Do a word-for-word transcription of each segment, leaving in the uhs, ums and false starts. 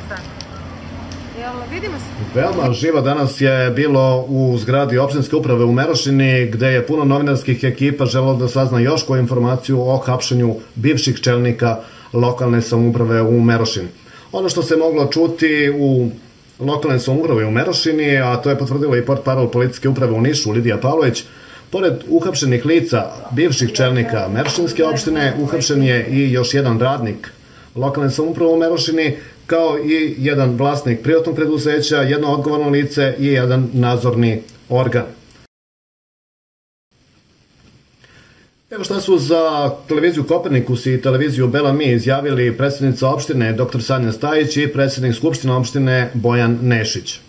Veoma živo danas je bilo u zgradi opštinske uprave u Merošini, gde je puno novinarskih ekipa želelo da sazna još koju informaciju o hapšenju bivših čelnika lokalne samouprave u Merošini. Ono što se moglo čuti u lokalne samouprave u Merošini, a to je potvrdila i portparol policijske uprave u Nišu, Lidija Pavlović, pored uhapšenih lica bivših čelnika Merošinske opštine, uhapšen je i još jedan radnik lokalne samouprave u Merošini, kao i jedan vlasnik privatnog preduzeća, jedno odgovorno lice i jedan nadzorni organ. Evo šta su za televiziju Kopernikus i televiziju Bela Mi izjavili predsjednica opštine dr Sanja Stajić i predsjednik Skupštine opštine Bojan Nešić.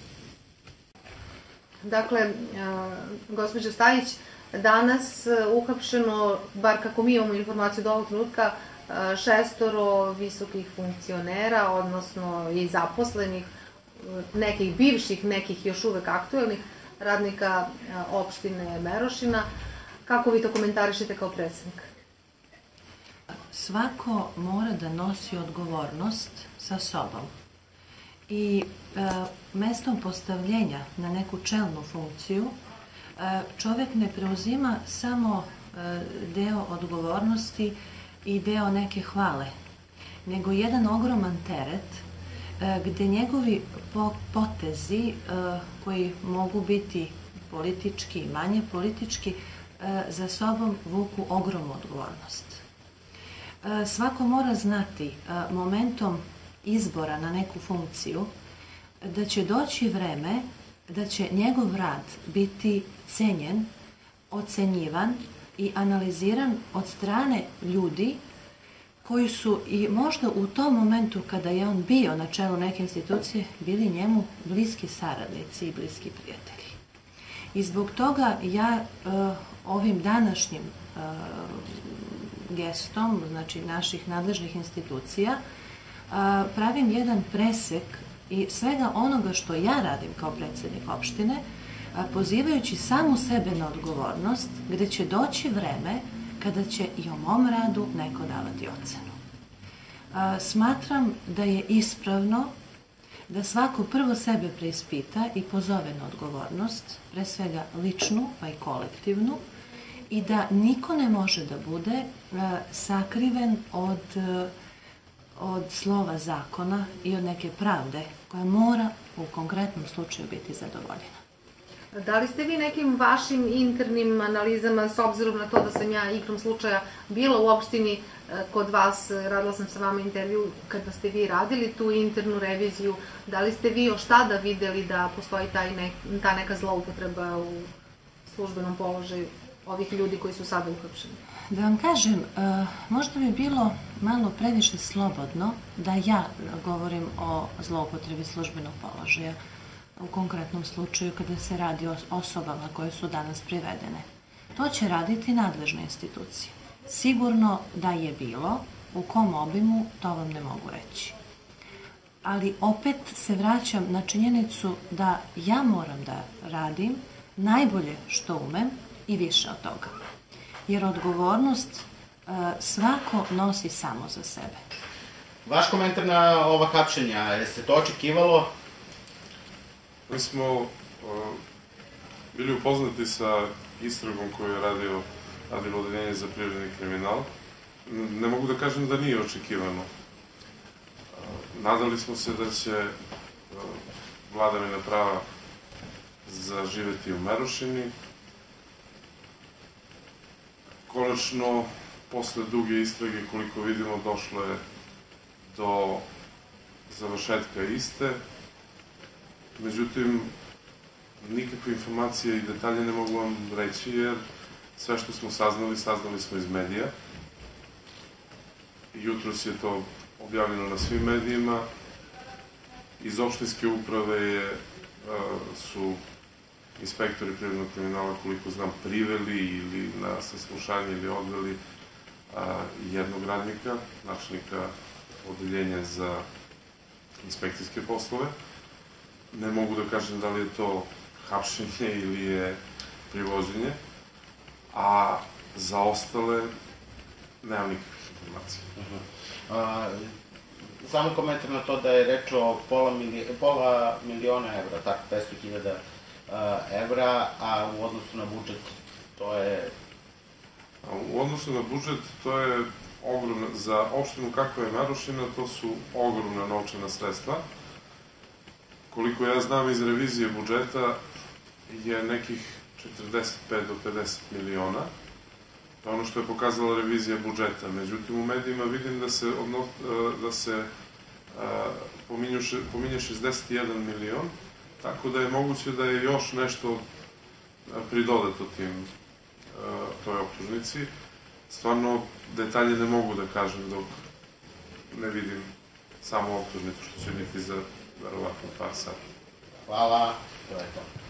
Dakle, gospođo Stajić, danas uhapšeno, bar kako mi imamo informaciju do ovog trenutka, šestoro visokih funkcionera, odnosno i zaposlenih, nekih bivših, nekih još uvek aktuelnih radnika opštine Merošina. Kako vi to komentarišete kao predsjednik? Svako mora da nosi odgovornost sa sobom i mestom postavljenja na neku čelnu funkciju čovek ne preuzima samo deo odgovornosti i deo neke hvale, nego jedan ogroman teret gde njegovi potezi koji mogu biti politički i manje politički za sobom vuku ogromnu odgovornost. Svako mora znati momentom izbora na neku funkciju da će doći vreme da će njegov rad biti cenjen, ocenjivan i analiziran od strane ljudi koji su i možda u tom momentu kada je on bio na čelu neke institucije bili njemu bliski saradnici i bliski prijatelji. I zbog toga ja ovim današnjim gestom, znači naših nadležnih institucija, pravim jedan presek i svega onoga što ja radim kao predsjednik opštine, pozivajući samu sebe na odgovornost, gde će doći vreme kada će i o mom radu neko davati ocenu. Smatram da je ispravno da svako prvo sebe preispita i pozove na odgovornost, pre svega ličnu pa i kolektivnu, i da niko ne može da bude sakriven od, od slova zakona i od neke pravde koja mora u konkretnom slučaju biti zadovoljena. Da li ste vi nekim vašim internim analizama, s obzirom na to da sam ja igrom slučaja bila u opštini kod vas, radila sam sa vama intervju kada ste vi radili tu internu reviziju, da li ste vi još tada videli da postoji ta neka zloupotreba u službenom položaju ovih ljudi koji su sada uhapšeni? Da vam kažem, možda bi bilo malo previše slobodno da ja govorim o zloupotrebi službenog položaja u konkretnom slučaju kada se radi o osobama koje su danas privedene. To će raditi nadležne institucije. Sigurno da je bilo, u kom obimu, to vam ne mogu reći. Ali opet se vraćam na činjenicu da ja moram da radim najbolje što umem i više od toga. Jer odgovornost svako nosi samo za sebe. Vaš komentar na ova hapšenja, jeste to očekivalo? Mi smo bili upoznati sa istragom koju je radilo Odeljenje za privredni kriminal. Ne mogu da kažem da nije očekivano. Nadali smo se da će vladavina prava zaživeti u Merošini. Konačno, posle duge istrage, koliko vidimo, došlo je do završetka iste. Međutim, nikakve informacije i detalje ne mogu vam reći, jer sve što smo saznali, saznali smo iz medija. Jutros je to objavljeno na svim medijima. Iz opštinske uprave su inspektori privrednog kriminala, koliko znam, priveli ili na saslušanje ili odveli jednog radnika, načelnika odeljenja za inspekcijske poslove. Ne mogu da kažem da li je to hapšenje ili je privođenje, a za ostale nemam nikakvih informacija. samo komentar na to da je reč o pola, milij, pola miliona evra, tako, petsto hiljada evra, a u odnosu na budžet to je... U odnosu na budžet to je ogromna, za opštinu kakva je Merošina, to su ogromna novčana sredstva. Koliko ja znam iz revizije budžeta je nekih četrdeset pet do pedeset miliona. To je ono što je pokazala revizija budžeta. Međutim, u medijima vidim da se, odnos, da se pominju, pominje šezdeset jedan milion, tako da je moguće da je još nešto pridodato tim, toj optužnici. Stvarno, detalje ne mogu da kažem dok ne vidim samo optužnicu, što će biti za verovatno par sati. Hvala, to je to.